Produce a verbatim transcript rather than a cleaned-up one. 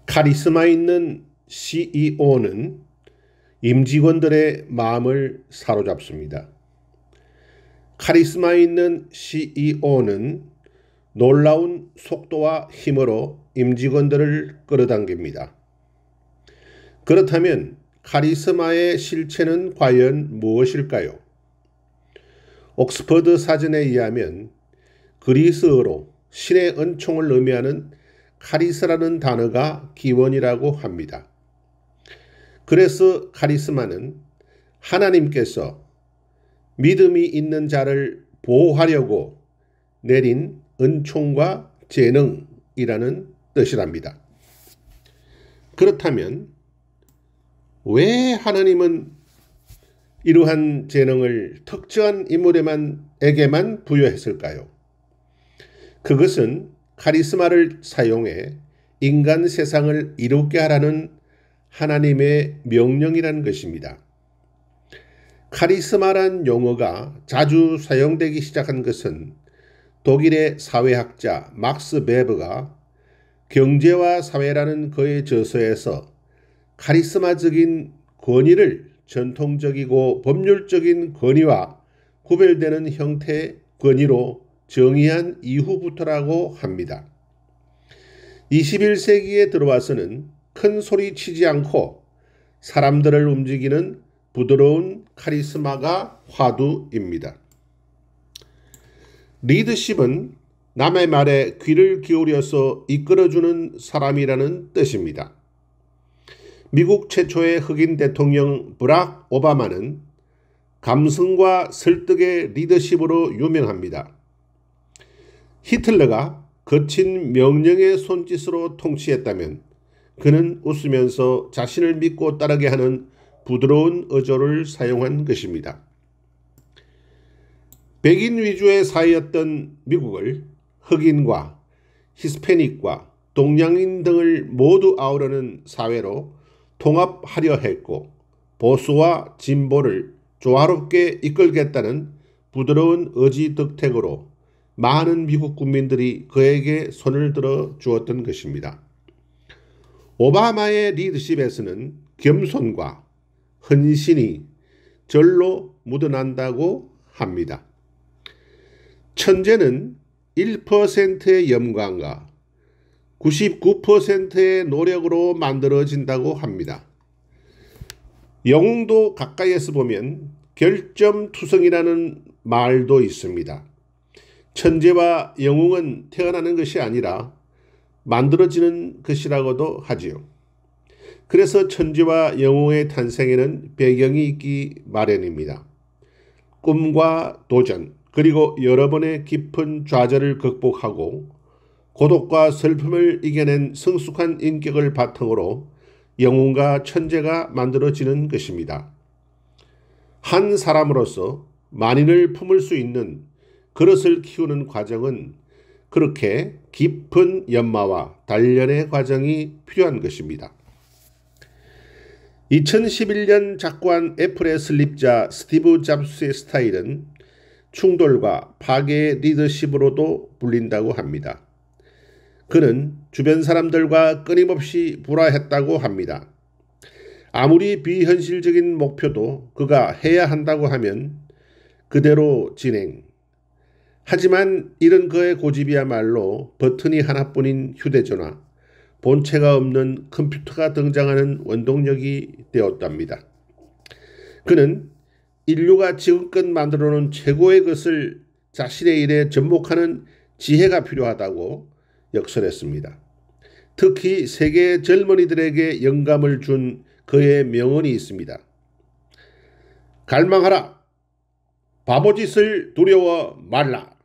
카리스마 있는 씨이오는 임직원들의 마음을 사로잡습니다. 카리스마 있는 씨이오는 놀라운 속도와 힘으로 임직원들을 끌어당깁니다. 그렇다면 카리스마의 실체는 과연 무엇일까요? 옥스퍼드 사전에 의하면 그리스어로 신의 은총을 의미하는 카리스라는 단어가 기원이라고 합니다. 그래서 카리스마는 하나님께서 믿음이 있는 자를 보호하려고 내린 은총과 재능이라는 뜻이랍니다. 그렇다면 왜 하나님은 이러한 재능을 특정한 인물에게만 부여했을까요? 그것은 카리스마를 사용해 인간 세상을 이롭게 하라는 하나님의 명령이라는 것입니다. 카리스마란 용어가 자주 사용되기 시작한 것은 독일의 사회학자 막스 베버가 경제와 사회라는 그의 저서에서 카리스마적인 권위를 전통적이고 법률적인 권위와 구별되는 형태의 권위로 정의한 이후부터라고 합니다. 이십일 세기에 들어와서는 큰 소리 치지 않고 사람들을 움직이는 부드러운 카리스마가 화두입니다. 리더십은 남의 말에 귀를 기울여서 이끌어주는 사람이라는 뜻입니다. 미국 최초의 흑인 대통령 브락 오바마는 감성과 설득의 리더십으로 유명합니다. 히틀러가 거친 명령의 손짓으로 통치했다면 그는 웃으면서 자신을 믿고 따르게 하는 부드러운 어조를 사용한 것입니다. 백인 위주의 사회였던 미국을 흑인과 히스패닉과 동양인 등을 모두 아우르는 사회로 통합하려 했고 보수와 진보를 조화롭게 이끌겠다는 부드러운 의지 덕택으로 많은 미국 국민들이 그에게 손을 들어 주었던 것입니다. 오바마의 리더십에서는 겸손과 헌신이 절로 묻어난다고 합니다. 천재는 일 퍼센트의 영광과 구십구 퍼센트의 노력으로 만들어진다고 합니다. 영웅도 가까이에서 보면 결점투성이라는 말도 있습니다. 천재와 영웅은 태어나는 것이 아니라 만들어지는 것이라고도 하지요. 그래서 천재와 영웅의 탄생에는 배경이 있기 마련입니다. 꿈과 도전, 그리고 여러 번의 깊은 좌절을 극복하고 고독과 슬픔을 이겨낸 성숙한 인격을 바탕으로 영웅과 천재가 만들어지는 것입니다. 한 사람으로서 만인을 품을 수 있는 그릇을 키우는 과정은 그렇게 깊은 연마와 단련의 과정이 필요한 것입니다. 이천십일 년 작고한 애플의 설립자 스티브 잡스의 스타일은 충돌과 파괴의 리더십으로도 불린다고 합니다. 그는 주변 사람들과 끊임없이 불화했다고 합니다. 아무리 비현실적인 목표도 그가 해야 한다고 하면 그대로 진행. 하지만 이런 그의 고집이야말로 버튼이 하나뿐인 휴대전화, 본체가 없는 컴퓨터가 등장하는 원동력이 되었답니다. 그는 인류가 지금껏 만들어놓은 최고의 것을 자신의 일에 접목하는 지혜가 필요하다고 역설했습니다. 특히 세계 젊은이들에게 영감을 준 그의 명언이 있습니다. 갈망하라. 바보짓을 두려워 말라.